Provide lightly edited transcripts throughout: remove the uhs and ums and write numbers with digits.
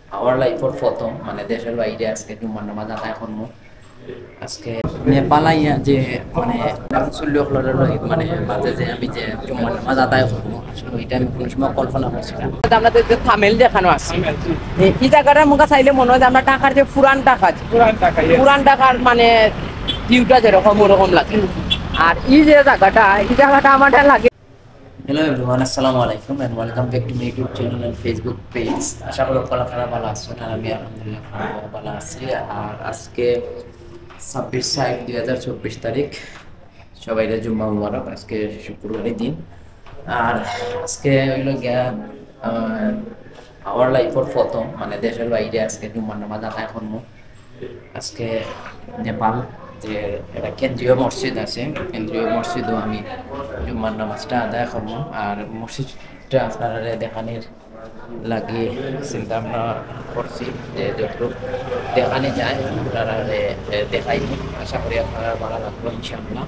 আমার লাইফের প্রথম মানে দেশের বাইরে আজকে জুম্মার নামাজ আদায় করবো। আজকে নেপাল আইয়া যে মানে মানে মাঝে যে আমি যে জুম্মার নামাজ আদায় করবো, আসলে ওইটা আমি কোনো সময় কল্পনা করছিলাম। আমাদের যে থামেল দেখানো আছে এই জায়গাটার মুখে চাইলে মনে হয় যে আমরা টাকার যে পুরান টাকার মানে ভিউটা যেরকম ওরকম লাগে। আর এই যে জায়গাটা আমার লাগে। হ্যালো এভরিওয়ান, আসসালামু আলাইকুম and welcome back to my YouTube channel and Facebook page. আশা করি আপনারা ভালো আছেন আর আমি আলহামদুলিল্লাহ ভালো আছি। আর আজকে 26/6/2024 তারিখ, সবাইরে জুম্মা মুবারক। আজকে শুক্রবারের দিন। আর আজকে হইল গিয়া আমার লাইফের প্রথম মানে দেশের বাইরে আজকে জুম্মার নামাজ আদায় করবো। আজকে নেপাল যে একটা কেন্দ্রীয় মসজিদ আছে, কেন্দ্রীয় মসজিদও আমি জুম্মার নামাজটা আদায় করবো। আর মসজিদটা আপনারা দেখানোর লাগে চিন্তা ভাবনা করছি যে যতটুকু দেখানো যায় আপনারা দেখাই। আশা করি আপনারা ভালো লাগবে ইনশাআল্লাহ।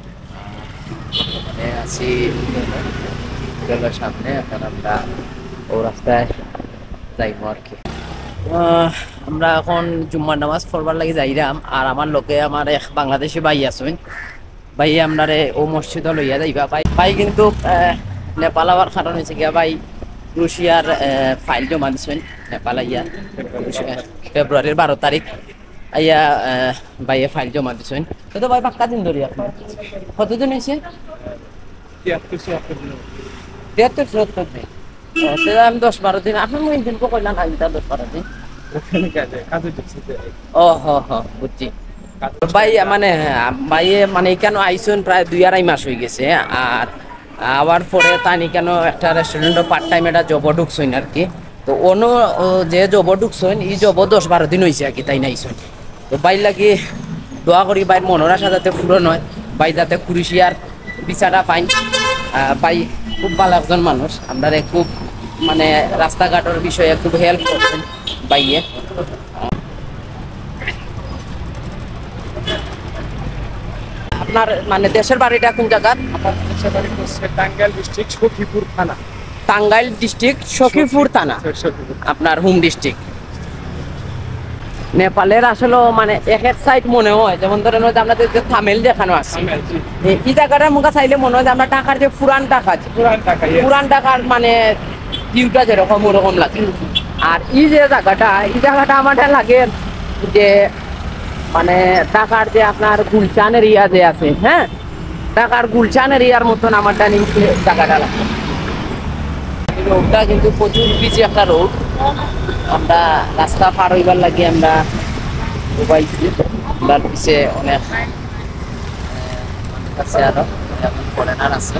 মানে আছি হোটেলের সামনে, এখন আমরা ও রাস্তায় যাইব আর কি। আমরা এখন জুম্মার নামাজ পড়বার লাগে যাইরাম। আর আমার লোকে আমার এক বাংলাদেশি ভাই আছেন, ভাই আপনারে ও মসজিদে লইয়া যাইবা। ভাই কিন্তু নেপাল আবার কারণ হয়েছে গিয়া ভাই রুশিয়ার ফাইল জমা দিচ্ছেন নেপাল আইয়া ফেব্রুয়ারির 12 তারিখ আইয়া ভাইয়ে ফাইল জমা দিচ্ছেন। তো ভাই পাক্কা দিন ধরি আপনি কতদিন হয়েছে? 73-74 দিন। আমি 10-12 দিন আপনি কইলাম না 10-12 দিন। ও বুঝছি ভাই। মানে ভাইয়ে মানে কেন আইসুন প্রায় 2-2.5 মাস হয়ে গেছে। আর আবার পরে তাই কেন একটা রেস্টুরেন্টে পার্ট টাইম একটা জব ঢুকছেন আর কি। তো অন্য যে জব ঢুকছেন এই জব 10-12 দিন হয়েছে আর কি, তাই নাইছেন। তো ভাই লাগি দোয়া করি ভাই মনের আশা যাতে পূরণ হয়, ভাই যাতে কুরিশিয়ার বিচারটা পাইন। ভাই খুব ভালো একজন মানুষ, আমরা খুব মানে রাস্তাঘাটের বিষয়ে খুব হেল্প করছেন ভাইয়ে। আপনার মানে দেশের বাড়িটা কোন জায়গা? টাঙ্গাইল ডিস্ট্রিক্ট সখীপুর থানা। টাঙ্গাইল ডিস্ট্রিক্ট সখীপুর থানা আপনার হোম ডিস্ট্রিক্ট। নেপালের আসলে মানে এক সাইড মনে হয় যেমন ধরেন আপনাদের যে থামেল দেখানো আছে এই জায়গাটার মুখে চাইলে মনে হয় যে আমরা টাকার যে পুরান টাকার মানে ভিউটা যেরকম ওরকম লাগে। আর এই যে জায়গাটা আমার লাগে যে মানে ঢাকার যে আপনার গুলশান এরিয়া যে আছে, হ্যাঁ ঢাকার গুলশান এরিয়ার মতন আমারটা নিচে জায়গাটা লাগে। রোডটা কিন্তু প্রচুর বিজি একটা রোড। আমরা রাস্তা পার হইবার লাগে আমরা তার পিছে অনেক আছে, আরো ফরেনার আছে।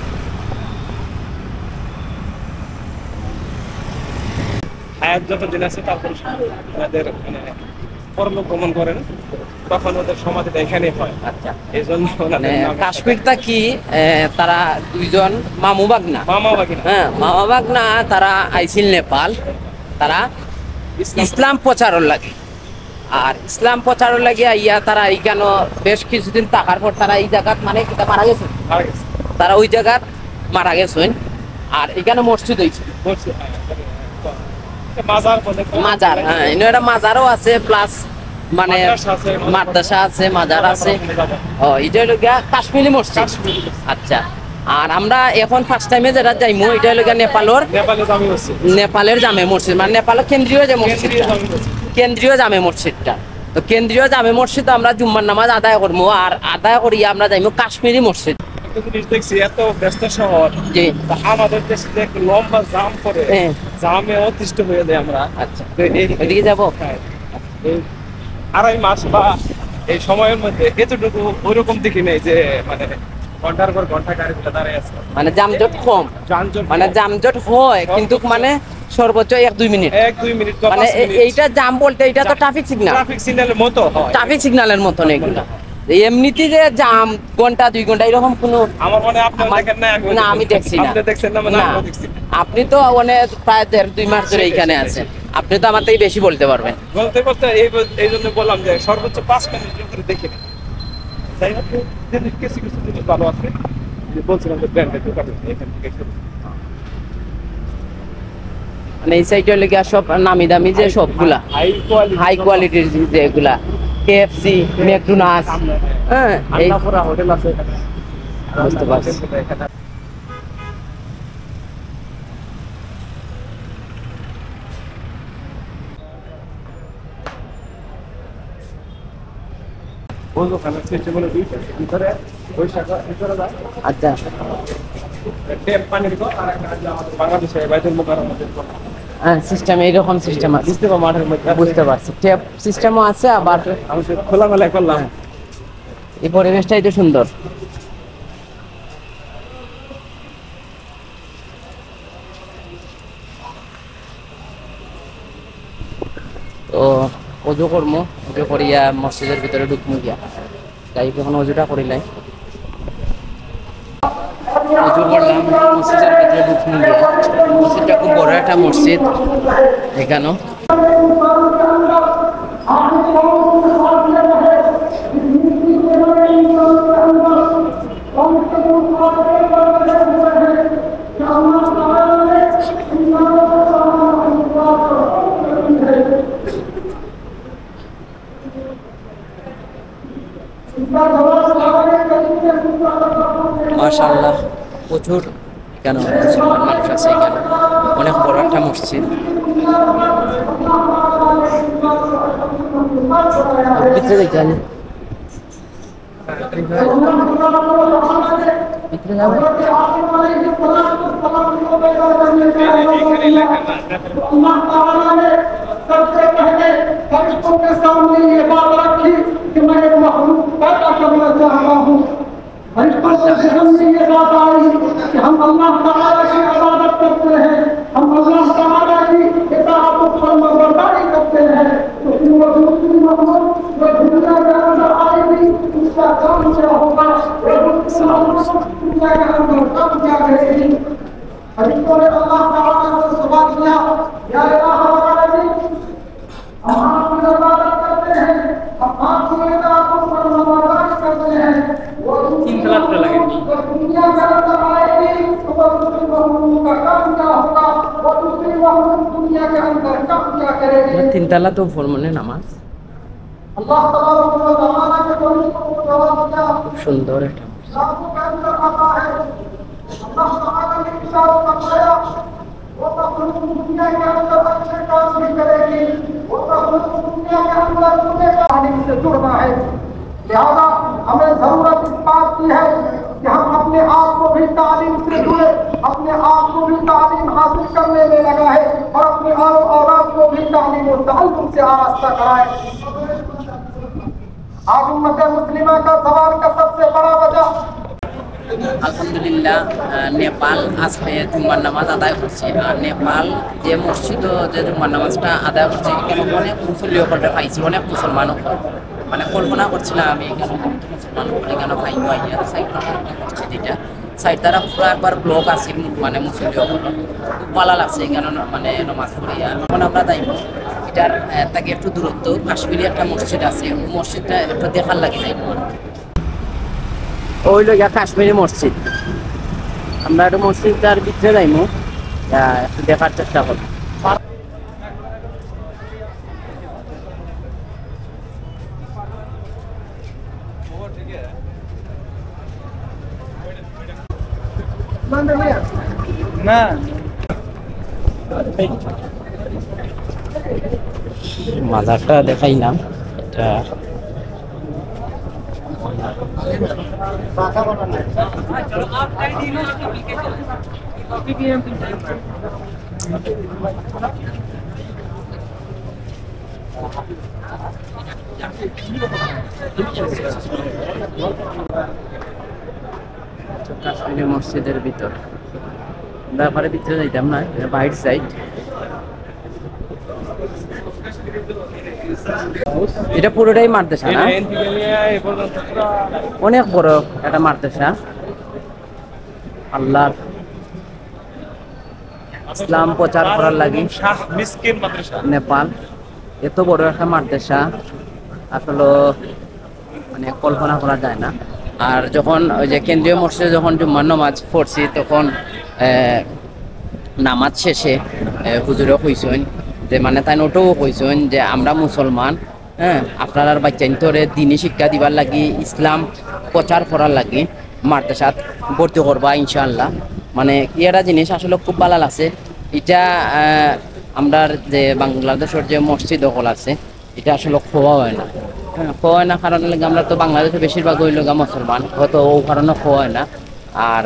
হায়াত যতদিন আছে তারপর আমাদের মানে পরলোক গমন করেন, তখন ওদের সমাধিটা এখানে হয়। আচ্ছা, এই জন্য কাশ্মীরটা কি তারা দুইজন মামা বাগনা, হ্যাঁ মামা বাগনা, তারা আইছিল নেপাল। তারা ইসলাম প্রচারের লাগে। আর ইসলাম প্রচারের লাগে ইয়া তারা এইখানে বেশ কিছুদিন থাকার পর তারা এই জায়গাত মানে মারা গেছে। তারা ওই জায়গাত মারা গেছেন। আর এখানে মসজিদ হয়েছে, মাজার। হ্যাঁ এটা মাজারও আছে, প্লাস মানে মাদ্রাসা আছে, মাজার আছে। এটা হলো গিয়া কাশ্মীরি মসজিদ। আচ্ছা, আর আমরা এখন ফার্স্ট টাইমে যেটা যাইমু এটা হলো গিয়া নেপালের জামে মসজিদ, মানে নেপালের কেন্দ্রীয় যে মসজিদ, কেন্দ্রীয় জামে মসজিদটা। তো কেন্দ্রীয় জামে মসজিদ আমরা জুম্মার নামাজ আদায় করবো। আর আদায় করি আমরা যাইমু কাশ্মীরি মসজিদ। দেখছি এত ব্যস্ত শহর, আমাদের দেশে যে লম্বা জাম করে জামে অতিষ্ঠ হয়ে যায় আমরা। আচ্ছা, এদিকে যাবো। 2.5 মাস বা এই সময়ের মধ্যে এতটুকু ওইরকম দেখি নেই যে মানে ঘন্টার পর ঘন্টা গাড়িগুলো দাঁড়িয়ে আছে। মানে যানজট কম, মানে যানজট হয় কিন্তু মানে সর্বোচ্চ 1-2 মিনিট মানে এইটা জাম বলতে এটা তো ট্রাফিক সিগন্যালের মতো, ট্রাফিক সিগন্যালের মতো এগুলো। এমনিতে যে জাম ঘন্টা 2 ঘন্টা এরকম কোনো আমার মনে আপনারা দেখেন না, আমি দেখছি না। আপনি দেখছেন না? মানে আমি দেখছি। আপনি তো অনেক প্রায় 1.5-2 মাস ধরে এইখানে আছেন, আপনি তো আমার থেকে বেশি বলতে পারবেন। এই জন্য বললাম যে সর্বোচ্চ 5 মিনিট ধরে দেখি। যাই হোক, কিছু জিনিস ভালো আছে বলছিলাম যে ব্র্যান্ডের দোকান এখান থেকে মানে এই সাইডে লেগে সব নামি দামি যে সবগুলা হাই কোয়ালিটির যেগুলা কেএফসি ম্যাকডোনাল্ডস হ্যাঁ এই আন্নাপুরা হোটেল আছে এখানে বুঝতে পারছি। বলবো কারণ সিস্টেম হলো দুইটা ভিতরে ওই শাখা ভিতরে যায় আচ্ছা ট্যাপ পানি দিব আর একটা আছে আমাদের বাংলাদেশে বাইতুল মুকাররমের হ্যাঁ সিস্টেম এইরকম সিস্টেম আছে বুঝতে পারো মাঠের মধ্যে বুঝতে পারছি ট্যাপ সিস্টেমও আছে আবার আমি সে খোলামেলা করলাম এই পরিবেশটাই তো সুন্দর। তো অজু করবো, অজু করিয়া মসজিদের ভিতরে ঢুকমু গিয়া যাই এখন অজুটা করিলাই অজু করলাম মসজিদের ভিতরে ঢুকমু গিয়া। মসজিদটা খুব বড় একটা মসজিদ এখানেও মাশাআল্লাহ প্রচুর এখানে মুসলমান মানুষ আছে। এখানে অনেক বড় একটা মসজিদ। ভিতরে দেখেন ভিতরে যাবে सबसे पहले फरिश्तों के सामने ये बात रखी कि मैं एक मखलूक पैदा करना चाह रहा हूँ। फरिश्तों के ज़हन में ये बात आई कि हम अल्लाह ताला की इबादत करते हैं, हम अल्लाह ताला की इताअत और फरमाबरदारी करते हैं। तो फिर वो दूसरी मखलूक जो दुनिया के अंदर आएगी उसका काम क्या होगा? वो दूसरी मखलूक दुनिया के अंदर काम क्या करेगी? फरिश्तों ने अल्लाह ताला से सवाल किया, या इलाह हम आपकी इबादत करते हैं, हम आपकी इताअत और फरमाबरदारी करते हैं। वो दुनिया के अंदर आएगी तो वो दूसरी मखलूक का काम क्या होगा? वो दूसरी मखलूक दुनिया के अंदर काम क्या करेगी? তিনতলা তো ফরমানে নামাজ अल्लाह तबारक व तआला के फरिश्तों को जवाब दिया, খুব सुंदर একটা रातों के अंदर आता है। अल्लाह तआला ने इशारा फरमाया, वो मखलूक दुनिया के अंदर अच्छे काम नहीं करेगी, वो मखलूक दुनिया के अंदर बुरे काम से जुड़ना है। लिहाजा हमें जरूरत इस बात की है कि हम अपने आप को भी तालीम से जुड़े, अपने आप को भी तालीम हासिल करने में लगा है और अपने औलाद को भी तालीम और ताल्लुम से आरास्ता कराए। आज उम्मत मुस्लिमा का सवाल का सबसे बड़ा वजह আলহামদুলিল্লাহ নেপাল আজকে জুম্মার নামাজ আদায় করছে। আর নেপাল যে মসজিদ যে জুম্মার নামাজটা আদায় করছে এখানে অনেক মুসল্লি ওখানে পাইছি, অনেক মুসলমানও মানে কল্পনা করছিলাম আমি এখানে মুসলমান এখানে পাইব আইয়া সাইড মসজিদ এটা সাইড তারা পুরো একবার ব্লক আছে মানে মুসল্লি খুব ভালো লাগছে এখানে মানে নামাজ পড়িয়া। এখন আমরা যাইব এটার তাকে একটু দূরত্ব কাশ্মীরি একটা মসজিদ আছে, ওই মসজিদটা একটু দেখার লাগে যাইব। ওই লোক কাশ্মীরি মসজিদ, আমরা একটু মসজিদটার ভিতরে যাইমু, একটু দেখার চেষ্টা করবো। না মাজারটা দেখাইলাম, এটা কাশ্মীরি মসজিদের ভিতর ব্যাপারে ভিতরে যাইতাম না, বাইর সাইড। এটা পুরোটাই মাদ্রাসা না? অনেক বড় একটা মাদ্রাসা। আল্লাহর ইসলাম প্রচার করার লাগি শাহ মিসকিন মাদ্রাসা নেপাল এত বড় একটা মাদ্রাসা আসলে মানে কল্পনা করা যায় না। আর যখন ওই যে কেন্দ্রীয় মসজিদে যখন জুম্মার নামাজ পড়ছি তখন নামাজ শেষে হুজুরে কইছেন যে মানে তাই ওটাও কইছেন যে আমরা মুসলমান, হ্যাঁ, আপনার বাচ্চাইন্তরে দিনই শিক্ষা দিবার লাগি, ইসলাম প্রচার করার লাগি মাদ্রাসাত ভর্তি করবা ইনশাআল্লাহ। মানে এটা জিনিস আসলে খুব ভালো লাগছে। এটা আমরা যে বাংলাদেশের যে মসজিদ হল আছে এটা আসলে খোয়া হয় না, হ্যাঁ, খোয়া হয় না কারণ লাগে আমরা তো বাংলাদেশে বেশিরভাগ হইল গা মুসলমান, হয়তো ও কারণে খোয়া হয় না। আর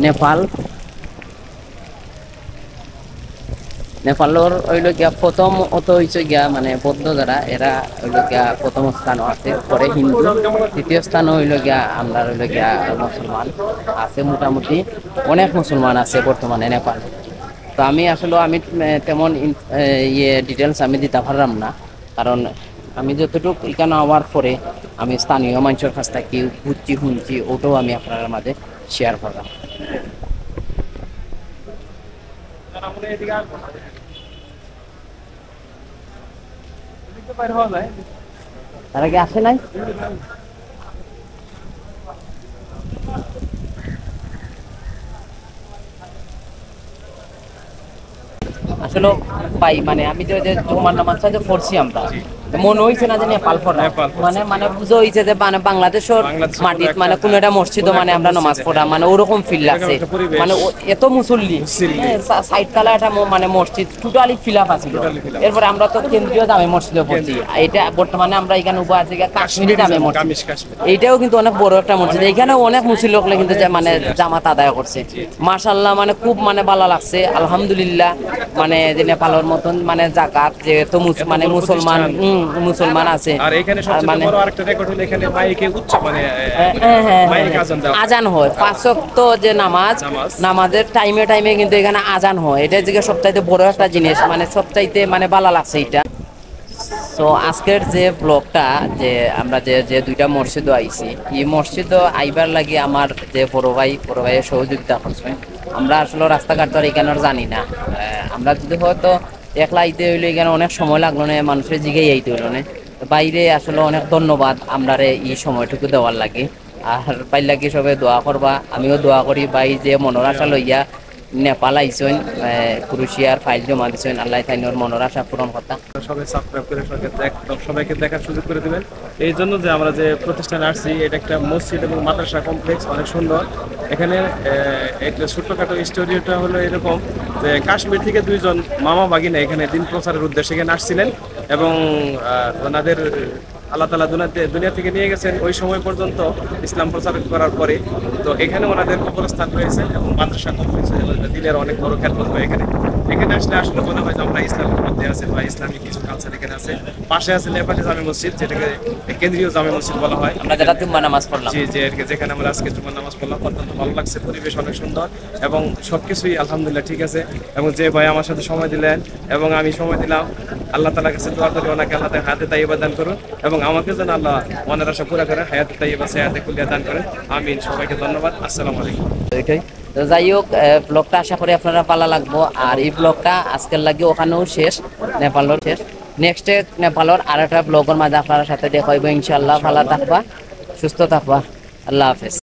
নেপালের হইল গিয়া প্রথম অত হয়েছে গিয়া মানে বৌদ্ধ যারা এরা হইল গিয়া প্রথম স্থান আছে, পরে হিন্দু, তৃতীয় স্থান হইল গিয়া আমরা হইল গিয়া মুসলমান আছে। মোটামুটি অনেক মুসলমান আছে বর্তমানে নেপাল। তো আমি আসলে আমি তেমন ডিটেলস আমি দিতে পারলাম না, কারণ আমি যতটুকু এখানে হওয়ার পরে আমি স্থানীয় মানুষের কাছ থেকে বুঝছি শুনছি ওটাও আমি আপনার মাঝে শেয়ার করলাম। তারা কি আসে নাই? আসলে ভাই মানে আমি যে জুমার নামাজটা যে পড়ছি আমরা মনে হইছে না যে নেপাল পড়া, মানে মানে বুঝে হইছে যে মানে বাংলাদেশের মাটিত মানে কোন একটা মসজিদও মানে আমরা নামাজ পড়া মানে ওরকম ফিল আছে। মানে এত মুসল্লি, সাইড কালা একটা মানে মসজিদ টোটালি ফিল আপ আছে। এরপরে আমরা তো কেন্দ্রীয় জামে মসজিদে পড়ছি, এটা বর্তমানে আমরা এখানে উভয় আছি কাশ্মীরি জামে মসজিদ, এইটাও কিন্তু অনেক বড় একটা মসজিদ। এখানেও অনেক মুসলিম লোকলে কিন্তু মানে জামাত আদায় করছে মাশাআল্লাহ, মানে খুব মানে ভালো লাগছে আলহামদুলিল্লাহ। মানে যে নেপালের মতন মানে জাকাত যেহেতু মানে মুসলমান আছে। আর এখানে সবচেয়ে বড় আরেকটা রেকর্ড হলো এখানে মাইকে উচ্চ মানে মাইকে আজান হয়, পাঁচ ওয়াক্ত যে নামাজের টাইমে টাইমে কিন্তু এখানে আজান হয়। এটা যে সবচাইতে বড় একটা জিনিস, মানে সবচাইতে মানে ভালো লাগছে এটা। তো আজকের যে ব্লগটা যে আমরা যে দুইটা মসজিদও আইছি, এই মসজিদও আইবার লাগি আমার যে বড় ভাইয়ের সহযোগিতা করছেন। আমরা আসলে রাস্তাঘাট তো এখানে জানি না, আমরা যদি হয়তো একলা আইতে হইলে এখানে অনেক সময় লাগলো না, মানুষের জিগেই আইতে হইলো না। বাইরে আসলে অনেক ধন্যবাদ আমরা এই সময়টুকু দেওয়ার লাগে। আর বাইর লাগে সবাই দোয়া করবা, আমিও দোয়া করি ভাই যে মনের আশা লইয়া নেপাল আইসেন, ক্রোয়েশিয়ার ফাইল জমা দিছেন, আল্লাহ তাইনোর মনের আশা পূরণ কথা। সবাই সাবস্ক্রাইব করে সবাইকে দেখার সুযোগ করে দিবেন। এই জন্য যে আমরা যে প্রতিষ্ঠানে আসছি এটা একটা মসজিদ এবং মাদ্রাসা কমপ্লেক্স, অনেক সুন্দর। এখানে একটা ছোট্টখাটো স্টোরিটা হলো এরকম যে কাশ্মীর থেকে দুইজন মামা বাগিনা এখানে দিন প্রচারের উদ্দেশ্যে এখানে আসছিলেন এবং ওনাদের আল্লাহ তাআলা দুনিয়া থেকে নিয়ে গেছেন ওই সময় পর্যন্ত ইসলাম প্রচার করার পরে। তো এখানে ওনাদের কবরস্থান হয়েছে এবং মাদ্রাসা কমপ্লেক্স দিনের অনেক বড় খেদমত হয় এখানে। এখানে আসলে মনে হয় যে আমরা ইসলামের মধ্যে আছে বা ইসলামিক কিছু কালচার এখানে আছে। পাশে আছে নেপালি জামে মসজিদ, যেটাকে কেন্দ্রীয় জামে মসজিদ বলা হয়। আমরা যেটা জুম্মা নামাজ পড়লাম, জি জি, যেখানে আমরা আজকে জুম্মা নামাজ পড়লাম, অত্যন্ত ভালো লাগছে, পরিবেশ অনেক সুন্দর এবং সবকিছুই আলহামদুলিল্লাহ ঠিক আছে। এবং যে ভাই আমার সাথে সময় দিলেন এবং আমি সময় দিলাম, আল্লাহ তাআলার কাছে দোয়া করি ওনাকে আল্লাহ হায়াতে তাইয়্যিবা দান করুন এবং আমাকে যেন আল্লাহ মনের আশা পুরা করে হায়াতে তাইয়্যিবা সায়াতে কুল্লিয়া দান করেন। আমিন। সবাইকে ধন্যবাদ। আসসালামু আলাইকুম। ওইটাই তো যাই হোক, ব্লগটা আশা করি আপনারা ভালো লাগবো। আর এই ব্লগটা আজকের লাগে ওখানেও শেষ, নেপালের শেষ। নেক্সট নেপালের আর একটা ব্লগের মাঝে আপনার সাথে দেখা হইব ইনশাআল্লাহ। ভালো থাকবা, সুস্থ থাকবা, আল্লাহ হাফেজ।